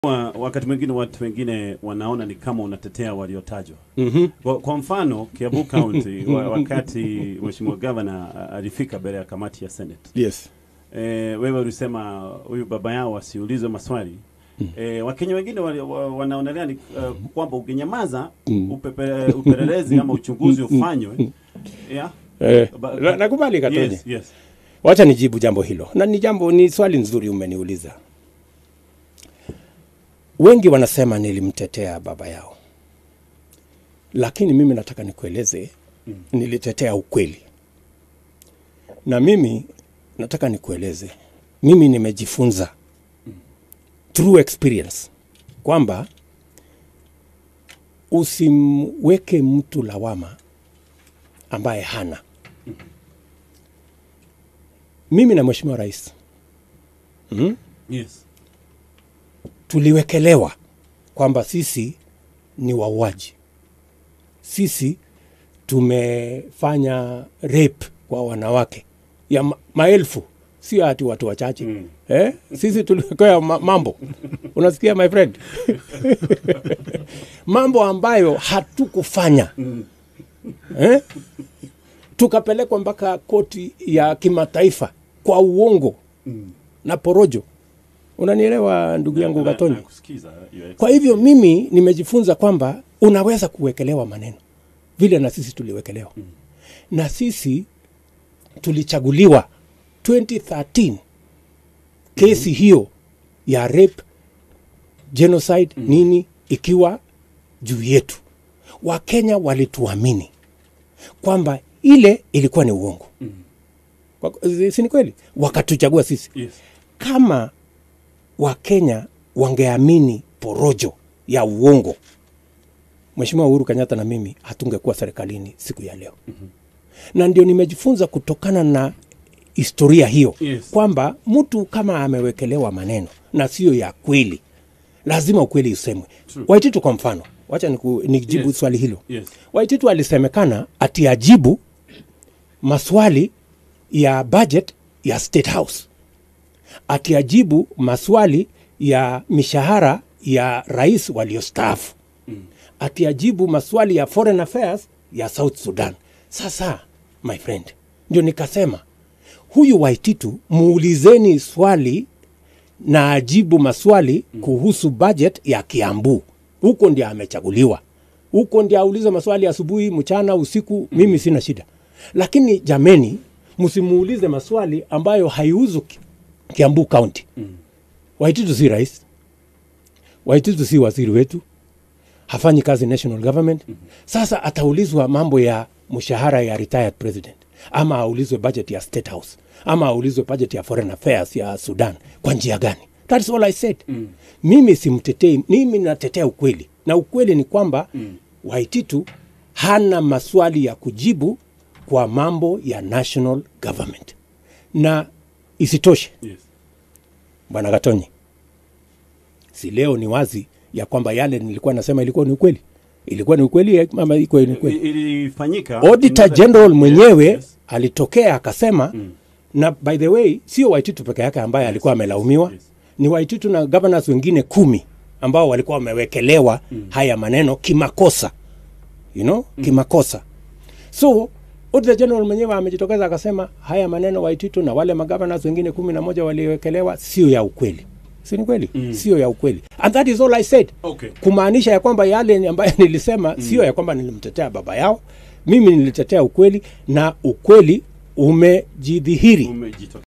Wakati mwingine watu wengine wanaona ni kama unatetea waliotajwa. Kwa mfano Kiambu County wakati Mheshimiwa Governor alifika mbele ya kamati ya Senate. Yes. Wewe ulisema huyu baba yao asiulizwe maswali. Wakenya wengine wanaonelea ni kwamba ukinyamaza upelelezi ama uchunguzi ufanywe. Yeah. Nakubali Katoni. Yes. Wacha nijibu jambo hilo. Na ni swali nzuri umeniuliza. Wengi wanasema nilimtetea baba yao. Lakini mimi nataka nikueleze nilitetea ukweli. Na mimi nataka nikueleze mimi nimejifunza through experience kwamba usimweke mtu lawama ambaye hana. Mimi na Mheshimiwa Rais Yes. tuliwekelewa kwamba sisi ni wauaji. Sisi tumefanya rape kwa wanawake ya maelfu, sio ati watu wachache. Sisi tuliwekewa mambo. Unasikia my friend? Mambo ambayo hatukufanya. Tukapelekwa mpaka koti ya kimataifa kwa uongo na porojo. Unanielewa ndugu yangu Gatoni? Kwa hivyo mimi nimejifunza kwamba unaweza kuwekelewa maneno vile na sisi tuliwekelewa. Na sisi tulichaguliwa 2013 kesi hiyo ya rape, genocide, nini ikiwa juu yetu. Wakenya walituamini kwamba ile ilikuwa ni uongo. Si ni kweli? Wakatuchagua sisi. Yes. Kama Wakenya wangeamini porojo ya uongo, Mheshimiwa Uhuru Kenyatta na mimi hatungekuwa serikalini siku ya leo. Na ndio nimejifunza kutokana na historia hiyo. Yes. Kwamba mtu kama amewekelewa maneno na sio ya kweli, lazima ukweli usemwe. Waititu kwa mfano, wacha nijibu swali hilo. Yes. Waititu alisemekana ati ajibu maswali ya budget ya State House. Ati ajibu maswali ya mishahara ya rais waliostaafu. Ati ajibu maswali ya foreign affairs ya South Sudan. Sasa my friend, ndio nikasema huyu Waititu muulizeni swali na ajibu maswali kuhusu budget ya Kiambu. Huko ndio amechaguliwa. Huko ndio aulize maswali asubuhi, mchana, usiku, mimi sina shida. Lakini jameni, msimuulize maswali ambayo haihusu Kiambu County. Waititu si rais. Waititu si waziri wetu. Hafanyi kazi national government. Sasa ataulizwa mambo ya mshahara ya retired president, ama aulizwe budget ya State House, ama aulizwe budget ya foreign affairs ya Sudan. Kwa njia gani? That's all I said. Mimi simtetei, mimi natetea ukweli. Na ukweli ni kwamba Waititu hana maswali ya kujibu kwa mambo ya national government. Na isitoshe, Yes. Bwana Gatonyi, si leo ni wazi ya kwamba yale nilikuwa nasema ilikuwa ni ukweli. Ilikuwa ni ukweli ama ilikuwa ni ukweli? Ilifanyika. Auditor General mwenyewe alitokea akasema, na by the way sio Waititu peke yake ambaye alikuwa amelaumiwa. Ni Waititu na governors wengine 10 ambao walikuwa wamewekelewa haya maneno kimakosa. You know? Kimakosa. So Auditor General mwenyewe amejitokeza akasema haya maneno Waititu na wale magovernors wengine 11 waliwekelewa sio ya ukweli. Si ni kweli? Sio ya ukweli. And that is all I said. Okay. Kumaanisha ya kwamba yale ambayo nilisema sio ya kwamba nilimtetea baba yao. Mimi nilitetea ukweli na ukweli umejidhihiri.